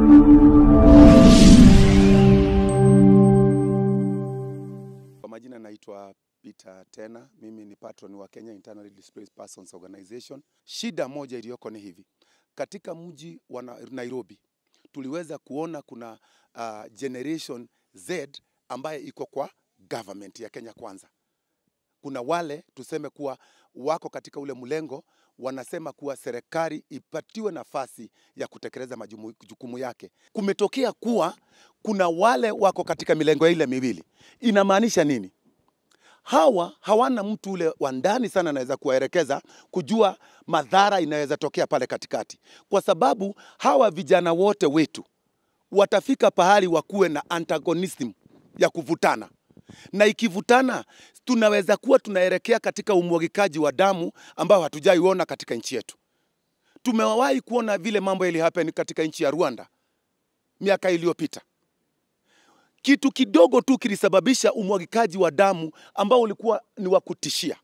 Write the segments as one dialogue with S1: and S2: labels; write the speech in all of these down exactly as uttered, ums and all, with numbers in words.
S1: Kwa majina naitwa Peter Tena, mimi ni patron wa Kenya Internally Displaced Persons Organization. Shida moja iliyoko ni hivi. Katika mji wa Nairobi, tuliweza kuona kuna uh, Generation Z ambaye iko kwa government ya Kenya Kwanza. Kuna wale tuseme kuwa wako katika ule mlengo, wanasema kuwa serikali ipatiwe nafasi ya kutekeleza majukumu yake. Kumetokea kuwa kuna wale wako katika milengo ile miwili. Inamaanisha nini? Hawa hawana mtu ule wa ndani sana anaweza kuwaelekeza kujua madhara inaweza tokea pale katikati. Kwa sababu hawa vijana wote wetu watafika pahali wakuwe na antagonism ya kuvutana. Na ikivutana tunaweza kuwa tunaelekea katika umwagikaji wa damu ambao hatujaiona katika nchi yetu. Tumewahi kuona vile mambo yali happen katika nchi ya Rwanda miaka iliyopita. Kitu kidogo tu kilisababisha umwagikaji wa damu ambao ulikuwa ni wa kutishia.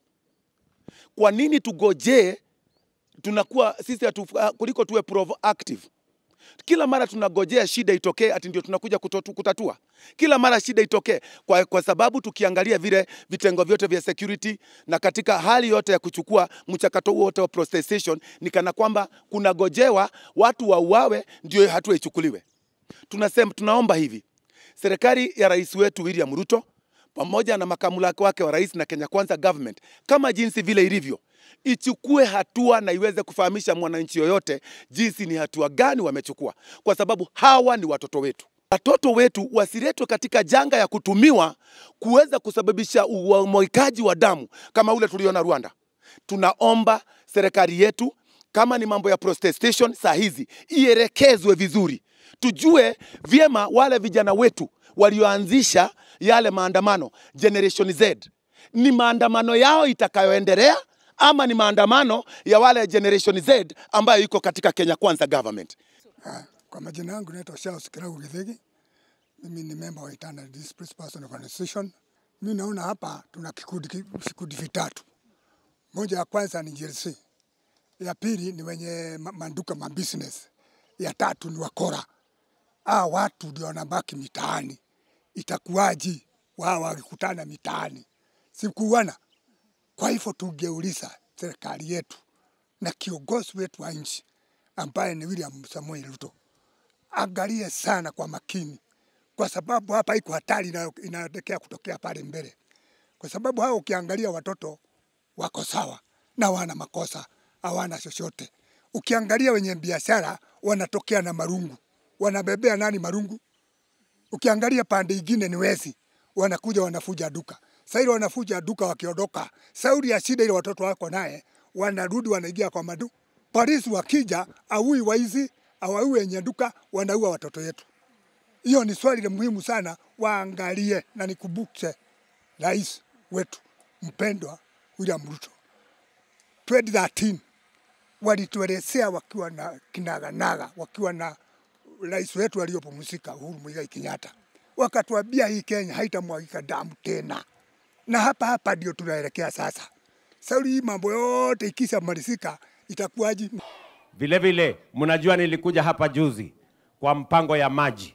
S1: Kwa nini tugojee? Tunakuwa sisi atu, kuliko tuwe proactive. Kila mara tunagojea shida itokee ati ndio tunakuja kutotu, kutatua. Kila mara shida itokee kwa, kwa sababu tukiangalia vile vitengo vyote vya security na katika hali yote ya kuchukua mchakato wote wa processation ni kana kwamba kuna gojewa watu wauawe ndio hatua ichukuliwe. Tunasema tunaomba hivi. Serikali ya rais wetu William Ruto pamoja na makamu wake wa rais na Kenya Kwanza government kama jinsi vile ilivyo ichukue hatua na iweze kufahamisha mwananchi yoyote jinsi ni hatua gani wamechukua, kwa sababu hawa ni watoto wetu. Watoto wetu wasiletwe katika janga ya kutumiwa kuweza kusababisha umwagikaji wa damu kama ule tuliona Rwanda. Tunaomba serikali yetu kama ni mambo ya protestation saa hizi ielekezwe vizuri. Tujue vyema wale vijana wetu walioanzisha yale maandamano Generation Z. Ni maandamano yao itakayoendelea ama ni maandamano ya wale Generation Z ambayo iko katika Kenya Kwanza government?
S2: Kwa majina yangu naitwa Charles Kiragu Githegi. Mimi ni member wa Internally Displaced Persons Organization. Mimi naona hapa tuna kikundi vikundi vitatu. Moja ya kwanza ni G L C. Ya pili ni wenye manduka ma business. Ya tatu ni wakora. Ah, watu ndio wanabaki mitaani. Itakuwaje wao wakikutana mitaani? Sikuwana. Kwa hivyo tungeuliza serikali yetu na kiongozi wetu wa nchi ambaye ni William Samoei Ruto, angalie sana kwa makini, kwa sababu hapa iko hatari inaelekea kutokea pale mbele. Kwa sababu hao ukiangalia watoto wako sawa na wana makosa, hawana chochote. Ukiangalia wenye biashara wanatokea na marungu, wanabebea nani marungu? Ukiangalia pande nyingine ni wezi, wanakuja wanafuja duka. Sasa ile wanafuja duka wakiondoka, sauri ya shida ile watoto wako naye, wanarudi wanaingia kwa madu. Polisi wakija, aui waizi, awaui wenye duka, wanaua watoto yetu. Hiyo ni swali la muhimu sana, waangalie na nikumbushe rais wetu mpendwa William Ruto. elfu mbili na thelathini walituelezea wakiwa na kinaganaga, wakiwa na rais wetu aliyopumzika Uhuru Muigai Kenyatta. Wakatuambia hii Kenya haitamwagika damu tena. Na hapa hapa ndio tunaelekea sasa. Sauli hii mambo yote ikisha malizika itakuwaje?
S3: Vile vile mnajua nilikuja hapa juzi kwa mpango ya maji.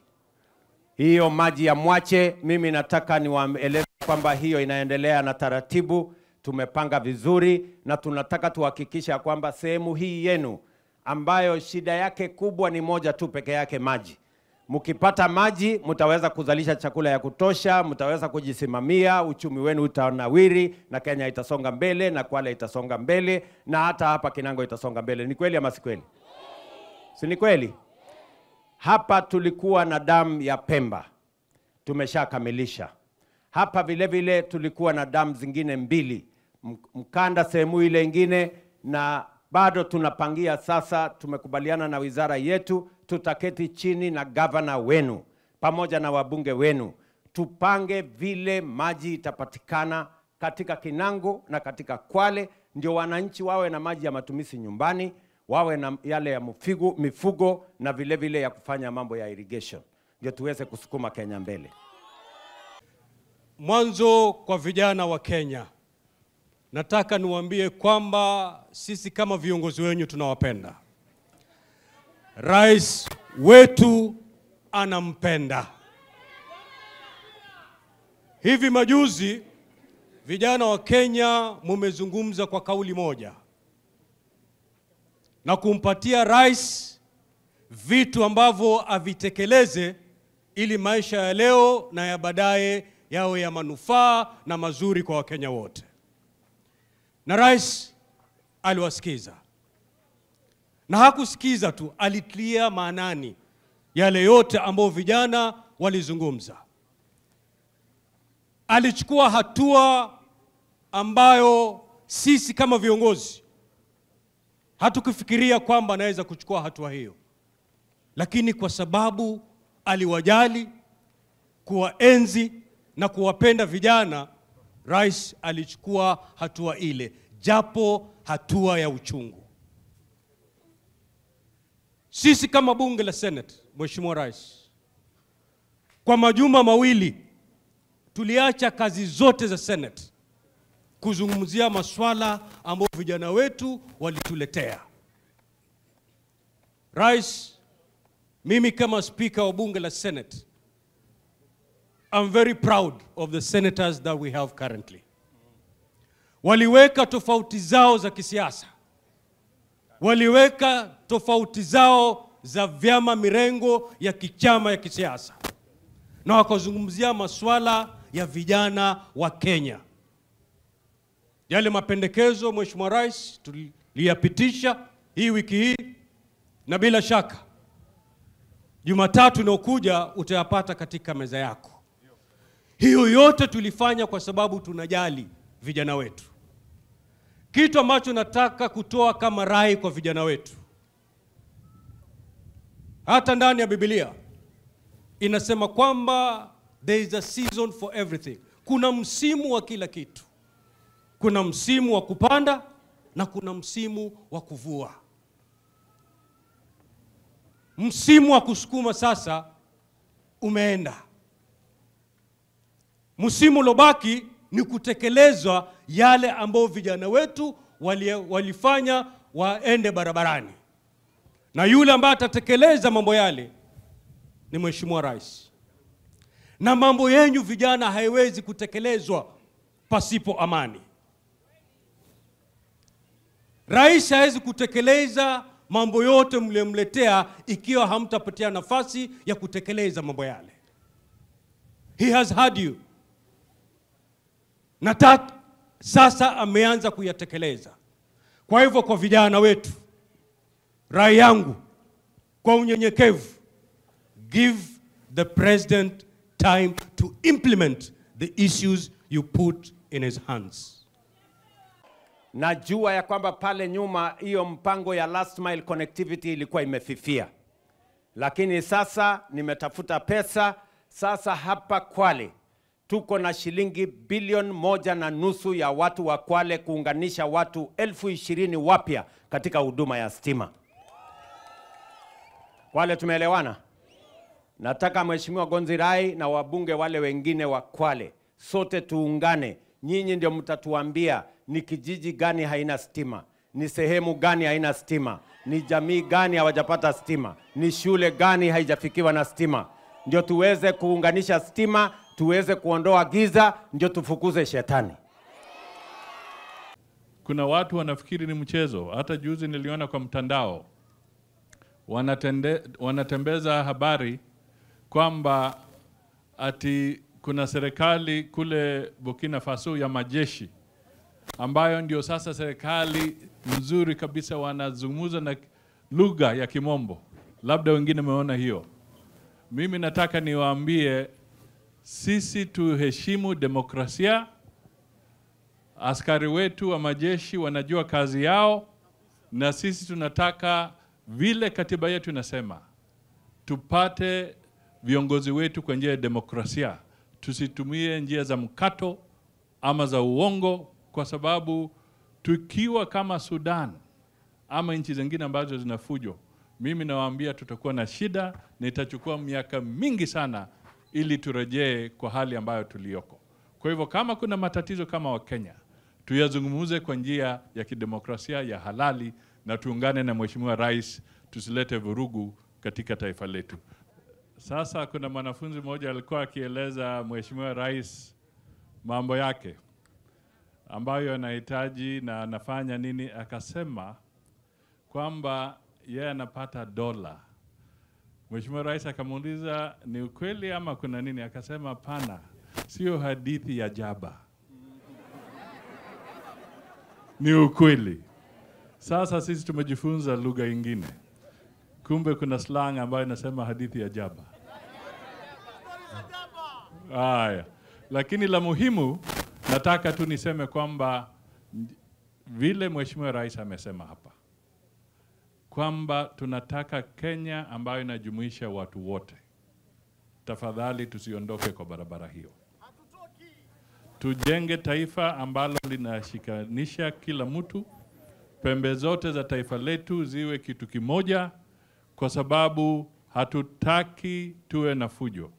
S3: Hiyo maji ya Mwache, mimi nataka niwaeleze kwamba hiyo inaendelea na taratibu, tumepanga vizuri na tunataka tuhakikisha kwamba sehemu hii yenu ambayo shida yake kubwa ni moja tu peke yake, maji. Mkipata maji, mtaweza kuzalisha chakula ya kutosha, mtaweza kujisimamia, uchumi wenu utanawiri na Kenya itasonga mbele na Kwale itasonga mbele na hata hapa Kinango itasonga mbele. Ni kweli ama si kweli? Si ni kweli? Hapa tulikuwa na damu ya Pemba. Tumeshakamilisha. Hapa vile vile tulikuwa na damu zingine mbili. Mkanda sehemu ile ingine na bado tunapangia sasa, tumekubaliana na wizara yetu, tutaketi chini na gavana wenu pamoja na wabunge wenu tupange vile maji itapatikana katika Kinango na katika Kwale, ndio wananchi wawe na maji ya matumizi nyumbani, wawe na yale ya mifugo, mifugo na vile vile ya kufanya mambo ya irrigation, ndio tuweze kusukuma Kenya mbele.
S4: Mwanzo kwa vijana wa Kenya, nataka niwaambie kwamba sisi kama viongozi wenu tunawapenda. Rais wetu anampenda. Hivi majuzi vijana wa Kenya mumezungumza kwa kauli moja na kumpatia rais vitu ambavyo avitekeleze ili maisha ya leo na ya baadaye yawe ya manufaa na mazuri kwa Wakenya wote. Na rais aliwasikiza. Na hakusikiza tu, alitilia maanani yale yote ambayo vijana walizungumza. Alichukua hatua ambayo sisi kama viongozi hatukufikiria kwamba anaweza kuchukua hatua hiyo. Lakini kwa sababu aliwajali, kuwaenzi na kuwapenda vijana, rais alichukua hatua ile, japo hatua ya uchungu. Sisi kama bunge la Senate, Mheshimiwa Rais, kwa majuma mawili tuliacha kazi zote za Senate kuzungumzia masuala ambayo vijana wetu walituletea. Rais, mimi kama speaker wa bunge la Senate, I'm very proud of the senators that we have currently. Waliweka tofauti zao za kisiasa, waliweka tofauti zao za vyama mirengo ya kichama ya kisiasa, na wakazungumzia masuala ya vijana wa Kenya. Yale mapendekezo Mheshimiwa Rais tuliyapitisha hii wiki hii, na bila shaka Jumatatu inayokuja utayapata katika meza yako. Hiyo yote tulifanya kwa sababu tunajali vijana wetu. Kitu ambacho nataka kutoa kama rai kwa vijana wetu, hata ndani ya Biblia inasema kwamba there is a season for everything. Kuna msimu wa kila kitu. Kuna msimu wa kupanda na kuna msimu wa kuvua. Msimu wa kusukuma sasa umeenda. Msimu lobaki ni kutekelezwa yale ambayo vijana wetu wali, walifanya waende barabarani. Na yule ambaye atatekeleza mambo yale ni Mheshimiwa Rais. Na mambo yenyu vijana haiwezi kutekelezwa pasipo amani. Rais hawezi kutekeleza mambo yote mlemletea ikiwa hamtapatia nafasi ya kutekeleza mambo yale. He has had you. Na tat, sasa ameanza kuyatekeleza. Kwa hivyo kwa vijana wetu, rai yangu kwa unyenyekevu, give the president time to implement the issues you put in his hands.
S3: Najua ya kwamba pale nyuma hiyo mpango ya last mile connectivity ilikuwa imefifia. Lakini sasa nimetafuta pesa. Sasa hapa Kwale tuko na shilingi bilioni moja na nusu ya watu wa Kwale kuunganisha watu elfu ishirini wapya katika huduma ya stima. Kwale tumeelewana? Nataka Mheshimiwa Gonzirai na wabunge wale wengine wa Kwale sote tuungane. Nyinyi ndio mtatuambia ni kijiji gani haina stima, ni sehemu gani haina stima, ni jamii gani hawajapata stima, ni shule gani haijafikiwa na stima. Ndio tuweze kuunganisha stima, tuweze kuondoa giza, ndio tufukuze shetani.
S5: Kuna watu wanafikiri ni mchezo. Hata juzi niliona kwa mtandao wanatende, wanatembeza habari kwamba ati kuna serikali kule Burkina Faso ya majeshi ambayo ndio sasa serikali nzuri kabisa, wanazungumza na lugha ya Kimombo. Labda wengine wameona hiyo. Mimi nataka niwaambie sisi tuheshimu demokrasia. Askari wetu wa majeshi wanajua kazi yao, na sisi tunataka vile katiba yetu inasema tupate viongozi wetu kwa njia ya demokrasia. Tusitumie njia za mkato ama za uongo, kwa sababu tukiwa kama Sudan ama nchi zingine ambazo zinafujo, mimi nawaambia tutakuwa na shida na itachukua miaka mingi sana ili turejee kwa hali ambayo tuliyoko. Kwa hivyo kama kuna matatizo kama wa Kenya, tuyazungumuze kwa njia ya kidemokrasia ya halali na tuungane na Mheshimiwa Rais, tusilete vurugu katika taifa letu. Sasa kuna mwanafunzi mmoja alikuwa akieleza Mheshimiwa Rais mambo yake ambayo anahitaji na anafanya nini, akasema kwamba yeye anapata dola. Mheshimiwa Rais akamuuliza ni ukweli ama kuna nini, akasema pana, sio hadithi ya jaba. Ni ukweli. Sasa sisi tumejifunza lugha ingine. Kumbe kuna slang ambayo inasema hadithi ya jaba. Haya. Lakini la muhimu nataka tu niseme kwamba vile Mheshimiwa Rais amesema hapa kwamba tunataka Kenya ambayo inajumuisha watu wote. Tafadhali tusiondoke kwa barabara hiyo. Tujenge taifa ambalo linashikanisha kila mtu, pembe zote za taifa letu ziwe kitu kimoja, kwa sababu hatutaki tuwe na fujo.